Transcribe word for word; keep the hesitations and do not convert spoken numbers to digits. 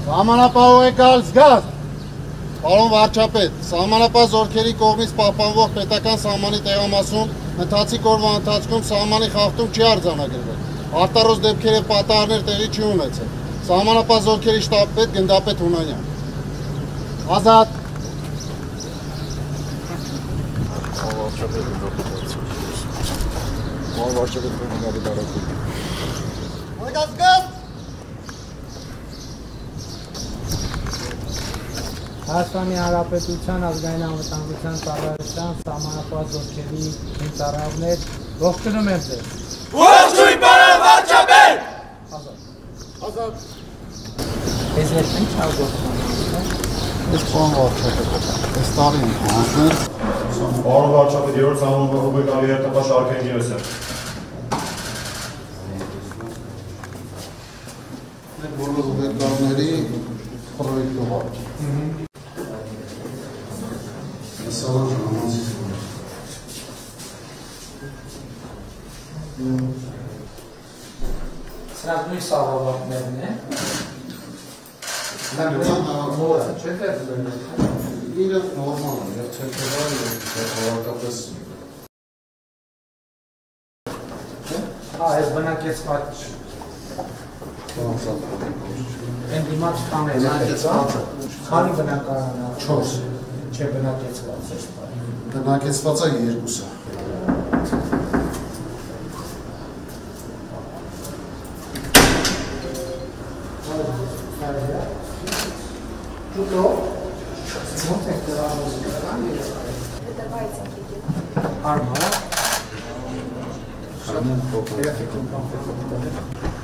Սահմանապահող է գալ զգազ։ Պարոն վարչապետ, սահմանապահ զորքերի կողմից պահպանվող պետական սահմանի տեղամասում ընթացիկ օրվա ընթացքում սահմանի խախտում չի արձանագրվել։ Արտառոց դեպքեր և պատահարներ տեղի չի ունեցել։ Սահմանապահ զորքերի շտաբպետ գնդապետ Հունանյան։ Ազատ։ Հայաստանի Հանրապետության ազգային անվտանգության ծառայության սահմանապահ զորքերի ծառայողներ, ողջունում եմ ձեզ։ Ողջույն պարոն վարչապետ։ Ազատ։ Ազատ։ Ես հետ ինչ ագործում եմ։ Ես պարոն վարչապետ, այս տարի ենք հանձնել։ Պարոն վարչապետ, երրորդ սահմանապահ Ռուբեկանի երթապահ Շարքեն Գևորգյան։ Մեր բոլոր ուղեկիցների պրոյեկտով։ Սրանք նույն սավավակներն է։ Նորը, չէ՞ թե իրը նորմալ է, եւ ցերկերալ եւ հավաքապես։ Հա, այս բնակեցված Են դիմաց տան է, քանի բնակարան է, չորս, չէ բնակեցված է։ Բնակեցված է երկուսը։ Ճուտով, ոնց եք դրան մուզիկական երեխային։ Արմա, երեխեք ում կամ